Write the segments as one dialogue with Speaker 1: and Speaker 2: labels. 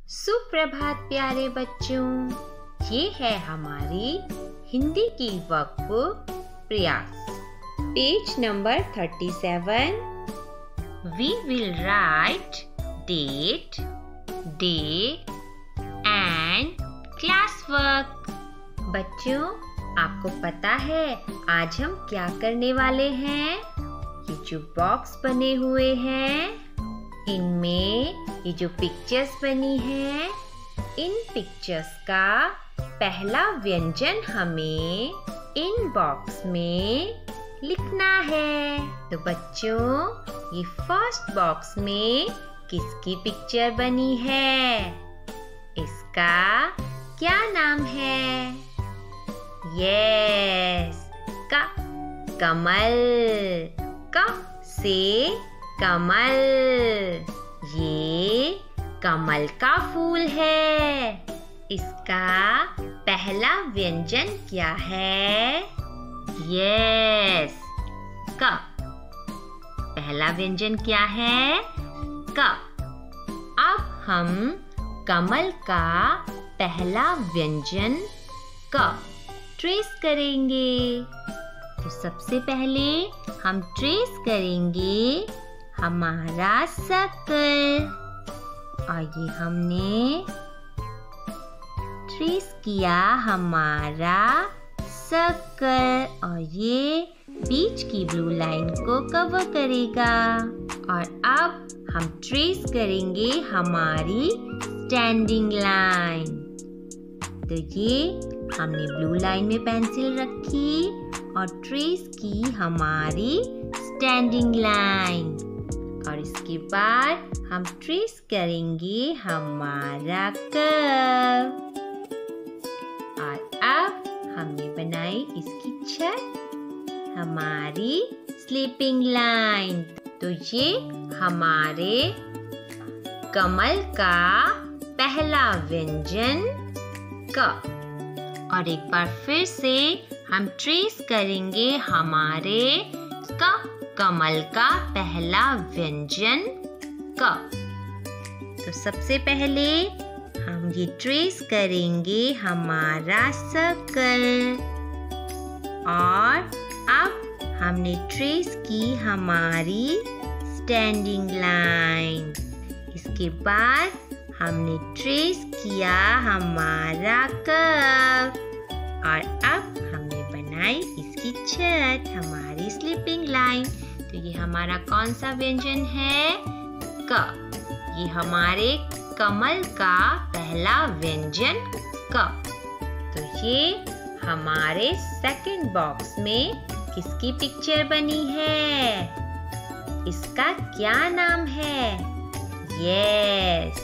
Speaker 1: सुप्रभात प्यारे बच्चों, ये है हमारी हिंदी की workbook Prayas. Page number 37। We will write date, day and class work। बच्चों, आपको पता है आज हम क्या करने वाले हैं? ये जो बॉक्स बने हुए हैं, इनमें ये जो पिक्चर्स बनी हैं, इन पिक्चर्स का पहला व्यंजन हमें इन बॉक्स में लिखना है। तो बच्चों, ये फर्स्ट बॉक्स में किसकी पिक्चर बनी है? इसका क्या नाम है? यस, कमल। क से कमल। ये कमल का फूल है। इसका पहला व्यंजन क्या है? यस, क। पहला व्यंजन क्या है? क। अब हम कमल का पहला व्यंजन क ट्रेस करेंगे। तो सबसे पहले हम ट्रेस करेंगे हमारा सर्कल। और ये हमने ट्रेस किया हमारा सर्कल, और ये बीच की ब्लू लाइन को कवर करेगा। और अब हम ट्रेस करेंगे हमारी स्टैंडिंग लाइन। तो ये हमने ब्लू लाइन में पेंसिल रखी और ट्रेस की हमारी स्टैंडिंग लाइन। और इसके बाद हम ट्रेस करेंगे हमारा कर्व। और अब हमने बनाई इसकी छत, हमारी स्लीपिंग लाइन। तो ये हमारे कमल का पहला व्यंजन क। और एक बार फिर से हम ट्रेस करेंगे हमारे कमल का पहला व्यंजन क। तो सबसे पहले हम ये ट्रेस करेंगे हमारा सर्कल। और अब हमने ट्रेस की हमारी स्टैंडिंग लाइन। इसके बाद हमने ट्रेस किया हमारा कर्व। और अब हमने बनाई इसकी छत, हमारी स्लीपिंग लाइन। तो ये हमारा कौन सा व्यंजन है? क। ये हमारे कमल का पहला व्यंजन क। तो ये हमारे सेकंड बॉक्स में किसकी पिक्चर बनी है? इसका क्या नाम है? यस,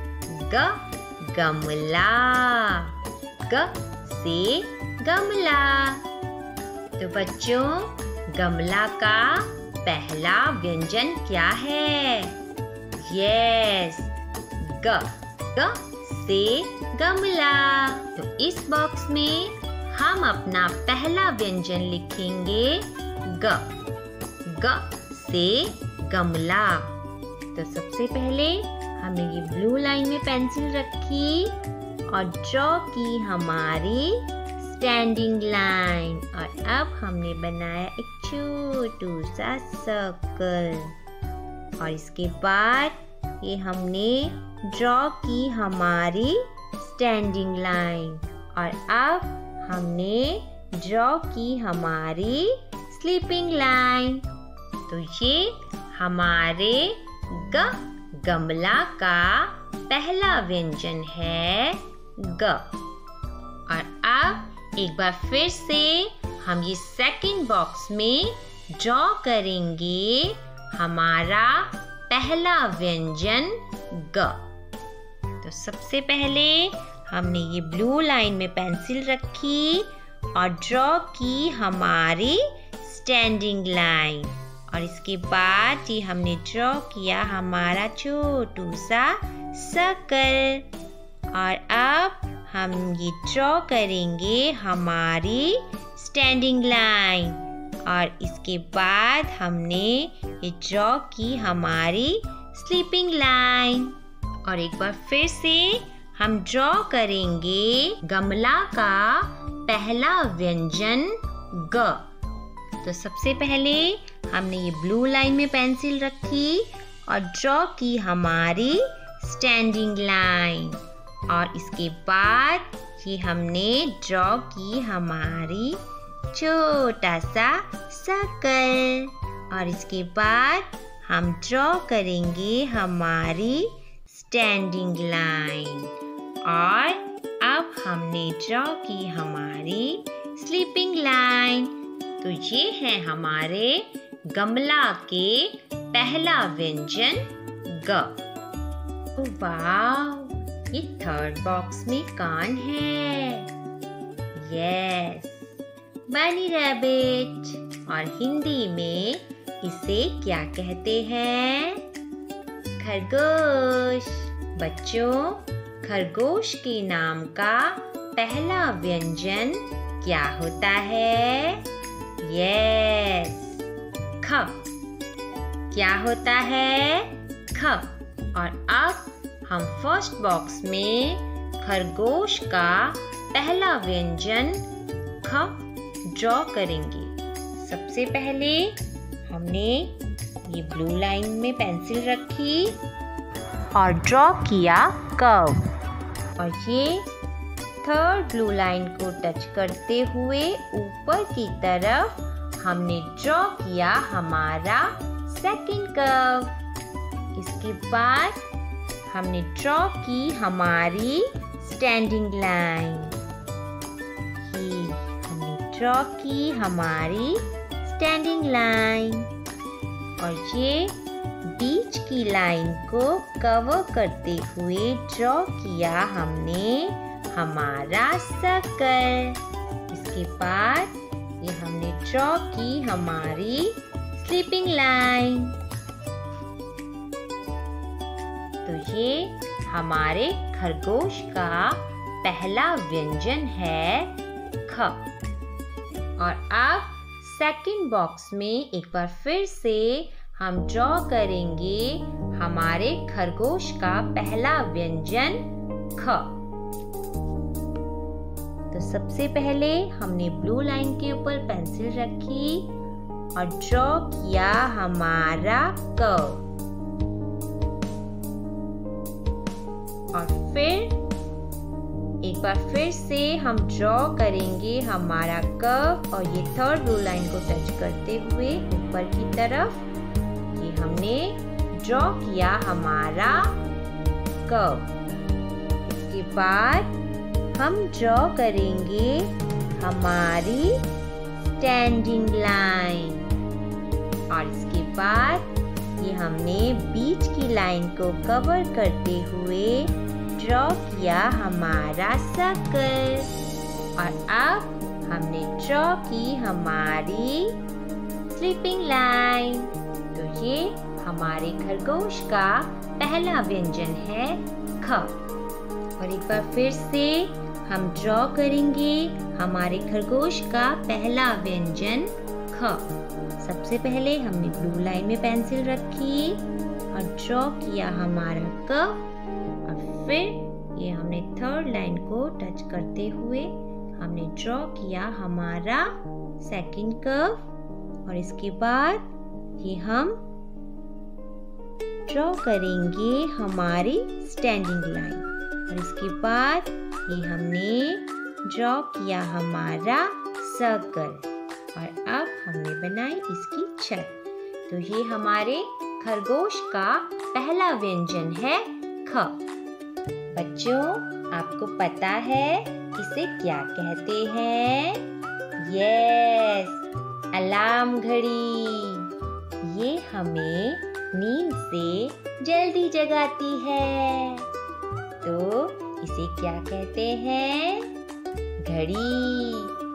Speaker 1: गमला। ग से गमला। तो बच्चों, गमला का पहला व्यंजन क्या है? यस, ग से गमला। तो इस बॉक्स में हम अपना पहला व्यंजन लिखेंगे ग से गमला। तो सबसे पहले हमने ये ब्लू लाइन में पेंसिल रखी और ड्रॉ की हमारी स्टैंडिंग लाइन। और अब हमने बनाया एक छोटा सा सर्कल। और इसके बाद ये हमने ड्रॉ की हमारी स्टैंडिंग लाइन। और अब हमने ड्रॉ की हमारी स्लीपिंग लाइन। तो ये हमारे गमला का पहला व्यंजन है ग। और अब एक बार फिर से हम ये सेकंड बॉक्स में ड्रॉ करेंगे हमारा पहला व्यंजन ग। तो सबसे पहले हमने ये ब्लू लाइन में पेंसिल रखी और ड्रॉ की हमारी स्टैंडिंग लाइन। और इसके बाद ये हमने ड्रॉ किया हमारा छोटा सा सर्कल। और अब हम ये ड्रॉ करेंगे हमारी स्टैंडिंग लाइन। और इसके बाद हमने ये ड्रॉ की हमारी स्लीपिंग लाइन। और एक बार फिर से हम ड्रॉ करेंगे गमला का पहला व्यंजन ग। तो सबसे पहले हमने ये ब्लू लाइन में पेंसिल रखी और ड्रॉ की हमारी स्टैंडिंग लाइन, और इसके बाद ये हमने ड्रॉ की हमारी छोटा सा सर्कल, और इसके बाद हम ड्रॉ करेंगे हमारी स्टैंडिंग लाइन, और अब हमने ड्रॉ की हमारी स्लीपिंग लाइन। तो ये है हमारे गमला के पहला व्यंजन ग। वाह, ये थर्ड बॉक्स में कौन है? यस, बनी रैबिट। और हिंदी में इसे क्या कहते हैं? खरगोश। बच्चों, खरगोश के नाम का पहला व्यंजन क्या होता है? यस, ख। क्या होता है? ख। और अब हम फर्स्ट बॉक्स में खरगोश का पहला व्यंजन ख ड्रॉ करेंगे। सबसे पहले हमने ये ब्लू लाइन में पेंसिल रखी और ड्रॉ किया कर्व, और ये थर्ड ब्लू लाइन को टच करते हुए ऊपर की तरफ हमने ड्रॉ किया हमारा सेकंड कर्व। इसके बाद हमने ड्रॉ की हमारी स्टैंडिंग लाइन। हमने ड्रॉ की हमारी स्टैंडिंग लाइन, और ये बीच की लाइन को कवर करते हुए ड्रॉ किया हमने हमारा सर्कल। इसके बाद ये हमने ड्रॉ की हमारी स्लीपिंग लाइन। तो ये हमारे खरगोश का पहला व्यंजन है ख। और अब सेकंड बॉक्स में एक बार फिर से हम ड्रॉ करेंगे हमारे खरगोश का पहला व्यंजन ख। तो सबसे पहले हमने ब्लू लाइन के ऊपर पेंसिल रखी और ड्रॉ किया हमारा कर्व, और फिर एक बार फिर से हम ड्रॉ करेंगे हमारा कर्व, और ये थर्ड ब्लू लाइन को टच करते हुए ऊपर की तरफ ये हमने ड्रॉ किया हमारा कर्व। इसके बाद हम ड्रॉ करेंगे हमारी स्टैंडिंग लाइन, और इसके बाद ये हमने बीच की लाइन को कवर करते हुए ड्रॉ किया हमारा सर्कल, और अब हमने ड्रॉ की हमारी स्लीपिंग लाइन। तो ये हमारे खरगोश का पहला व्यंजन है ख। और एक बार फिर से हम ड्रॉ करेंगे हमारे खरगोश का पहला व्यंजन ख। सबसे पहले हमने ब्लू लाइन में पेंसिल रखी और ड्रॉ किया हमारा कर्व, और फिर ये हमने थर्ड लाइन को टच करते हुए हमने ड्रॉ किया हमारा सेकंड कर्व, और इसके बाद ये हम ड्रॉ करेंगे हमारी स्टैंडिंग लाइन, और इसके बाद ये हमने ड्रॉ किया हमारा सर्कल, और अब हमने बनाई इसकी छत। तो ये हमारे खरगोश का पहला व्यंजन है ख। बच्चों, आपको पता है इसे क्या कहते हैं? यस, अलार्म घड़ी। ये हमें नींद से जल्दी जगाती है। तो इसे क्या कहते हैं? घड़ी।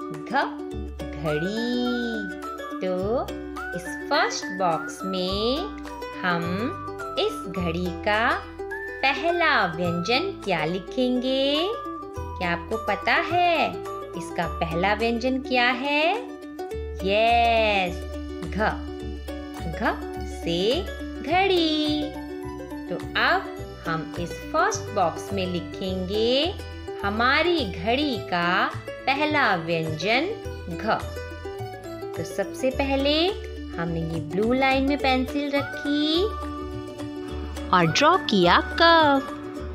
Speaker 1: घड़ी। तो इस फर्स्ट बॉक्स में हम इस घड़ी का पहला व्यंजन क्या लिखेंगे? क्या आपको पता है इसका पहला व्यंजन क्या है? यस, घ से घड़ी। तो अब हम इस फर्स्ट बॉक्स में लिखेंगे हमारी घड़ी का पहला व्यंजन घ। तो सबसे पहले हमने ये ब्लू लाइन में पेंसिल रखी और ड्रॉ किया कर्व।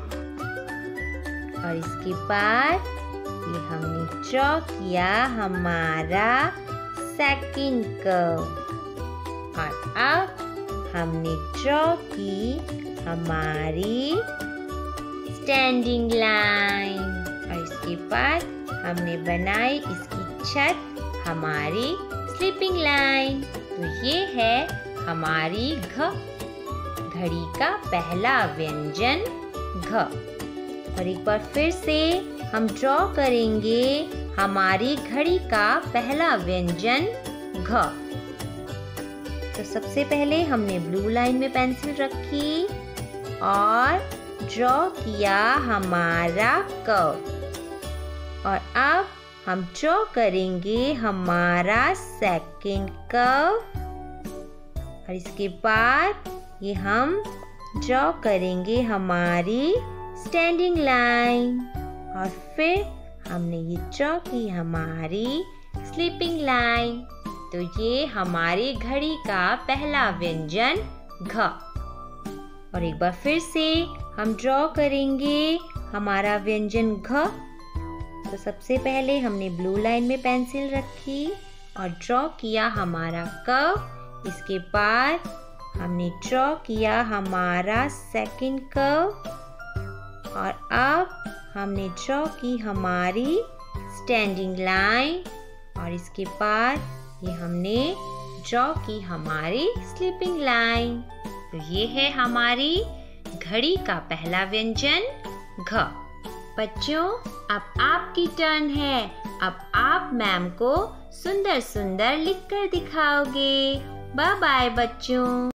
Speaker 1: और इसके बाद ये हमने ड्रॉ किया हमारा सेकंड कर्व। और अब हमने ड्रॉ की हमारी स्टैंडिंग लाइन। और इसके बाद हमने बनाई इसकी छत हमारी स्लीपिंग लाइन। तो ये है हमारी घ, घड़ी का पहला व्यंजन घ। और एक बार फिर से हम ड्रॉ करेंगे हमारी घड़ी का पहला व्यंजन घ। तो सबसे पहले हमने ब्लू लाइन में पेंसिल रखी और ड्रॉ किया हमारा कर्व। और अब हम ड्रॉ करेंगे हमारा सेकंड कर्व। और इसके बाद ये हम ड्रॉ करेंगे हमारी स्टैंडिंग लाइन। और फिर हमने ये ड्रॉ की हमारी स्लीपिंग लाइन। तो ये हमारी घड़ी का पहला व्यंजन घ। और एक बार फिर से हम ड्रॉ करेंगे हमारा व्यंजन घ। तो सबसे पहले हमने ब्लू लाइन में पेंसिल रखी और ड्रॉ किया हमारा कर्व। इसके बाद हमने ड्रॉ किया हमारा सेकंड कर्व। और अब हमने ड्रॉ की हमारी स्टैंडिंग लाइन। और इसके बाद ये हमने ड्रॉ की हमारी स्लीपिंग लाइन। तो ये है हमारी घड़ी का पहला व्यंजन घ। बच्चों, अब आपकी टर्न है। अब आप मैम को सुंदर सुंदर लिखकर दिखाओगे। बाय बाय बच्चों।